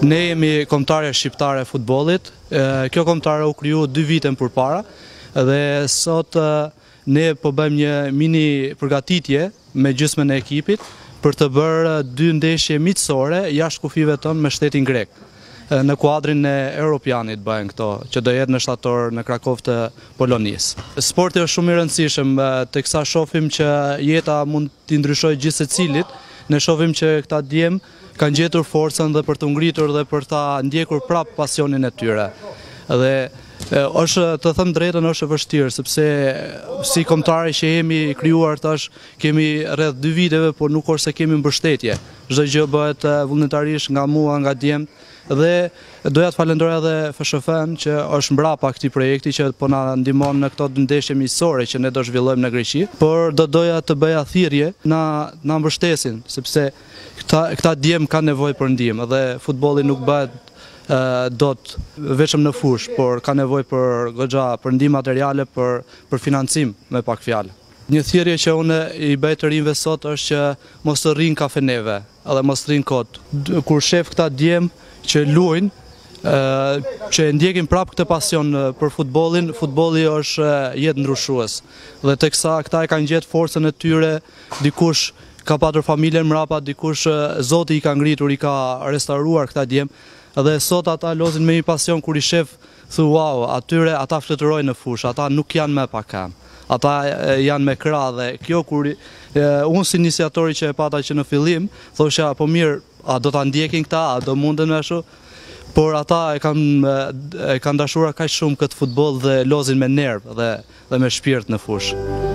Ne jemi kombëtare shqiptare e futbollit. Kjo kombëtare u kriju 2 vite më përpara dhe sot ne po bëjmë një mini përgatitje me gjysmën e ekipit për të bërë 2 ndeshje miqësore jashtë kufive tonë me shtetin grek. Në kuadrin e Europianit bëhen këto, që do jetë në shtator në Krakov të Polonisë. Sporti është shumë i rëndësishëm, teksa shohim që jeta mund t'i ndryshojë gjithë secilit, ne shohim që këta djem kanë gjetur forcën dhe për të ngritur dhe për ta ndjekur prap pasionin e tyre. Dhe është, të them drejtën, është e vështirë, sepse si kombëtare që jemi krijuar tash, kemi rreth 2 viteve, por nuk është se kemi mbështetje. Çdo gjë bëhet vullnetarisht nga mua, nga djemt. Dhe doja të falenderoj edhe FSHF-n që është mbrapa këtij projekti që po na ndihmon në këto 2 ndeshje miqësore që ne do zhvillojmë në Greqi, por doja të bëja thirrje na mbështesin, sepse këta djem kanë nevojë për ndihmë dhe futbolli nuk bëhet dot vetëm në fush, por ka nevojë për goxha, për ndihmë materiale, për financim me pak fjalë. Një thirrje që unë i bëj të rinjve sot është që mos të rrinë kafeneve, edhe mos të rrinë kot. Kur shef këta djem që luajnë, që ndjekin prap këtë pasion për futbollin, futbolli është jetë ndryshues. Dhe teksa këta e kanë gjetë forcën e tyre, dikush ka patur familjen mrapa, dikush Zoti i ka ngritur, i ka restauruar këta djem, dhe sot ata lozin me një pasion kur i shef, thu wow, atyre ata fluturojnë në fush, ata nuk janë me pakam. Ata janë me krah dhe kjo kur unë si iniciatori që e pata që në fillim, thosha po mirë, a do ta ndjekin këta, a do munden me ashtu, por ata e kanë dashuar kaq shumë këtë futboll dhe lozin me nerv dhe me shpirt në fush.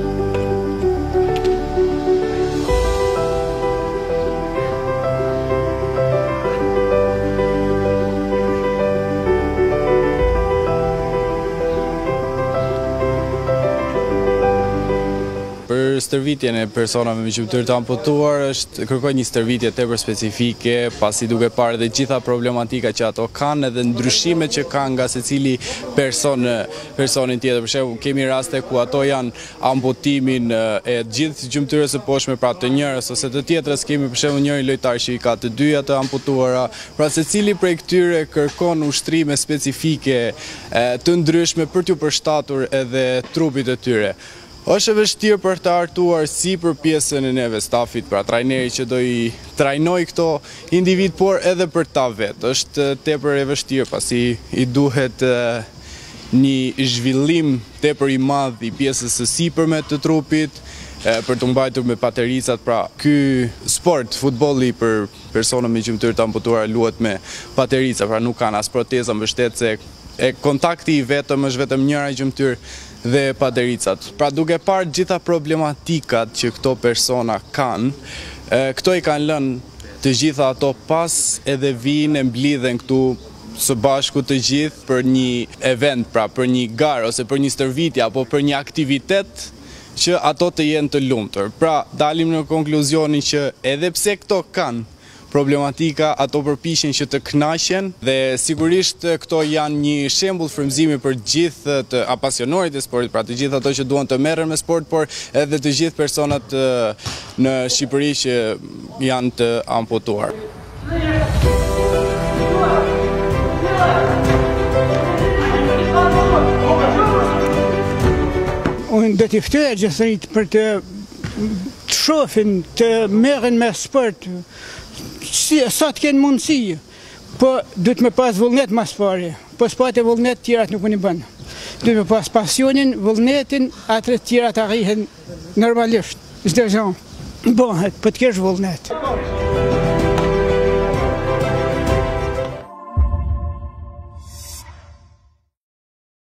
Për stërvitjen e personave me gjymtyr të amputuar kërkoj një stërvitje tepër specifike, pasi duke parë dhe gjitha problematika që ato kanë edhe ndryshimet që kanë nga secili personin tjetër. Për shembull, kemi raste ku ato janë amputimin e gjithë gjymtyrës së poshtme, pra të njërës ose të tjetrës, kemi për shembull njëri lojtar që i ka të dyja të amputuara. Pra secili prej këtyre kërkon ushtrime specifike të ndryshme për t'u përshtatur edhe trupit të tyre. Është e vështirë për të artuar si për pjesën e neve stafit, pra trajneri që do i trajnoj këto individ, por edhe për ta vetë. Është tepër e vështirë, pasi i duhet një zhvillim tepër i madh i pjesës së sipërme të trupit, për të mbajtur me patericat. Pra ky sport, futbolli për persona me gjymtyr të amputuar luhet me paterica, pra nuk kanë as proteza mbështetëse, kontakti i vetëm është vetëm njëra gjymtyr dhe patericat. Pra duke parë gjitha problematikat që këto persona kanë, këto i kanë lënë të gjitha ato pas edhe vinë e mblidhen këtu së bashku të gjithë për një event, pra për një garë ose për një stërvitje apo për një aktivitet që ato të jenë të lumtur. Pra dalim në konkluzionin që edhe pse këto kanë problematika, ato përpiqen që të kënaqen dhe sigurisht këto janë një shembull frymëzimi për gjithë të apasionuarit e sportit, pra të gjithë ato që duan të merren me sport, por edhe të gjithë personat në Shqipëri që janë të amputuar. Unë do t'i ftoj gjithërit për të shohin, të merren me sport, sa të kenë mundësi, po duhet me pas vullnet mas pari, po s'pate vullnet tjerat nuk unë i bënë. Duhet me pas pasionin, vullnetin, atër tjerat arrihen normalisht, s'do gjon, bëhet, po t'kesh vullnet.